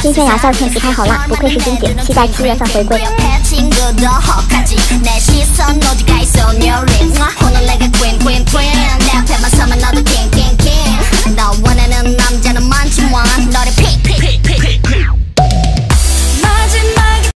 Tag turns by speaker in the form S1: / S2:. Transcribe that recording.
S1: 新鲜牙笑片不太好辣，不愧是金姐，期待7月份回归。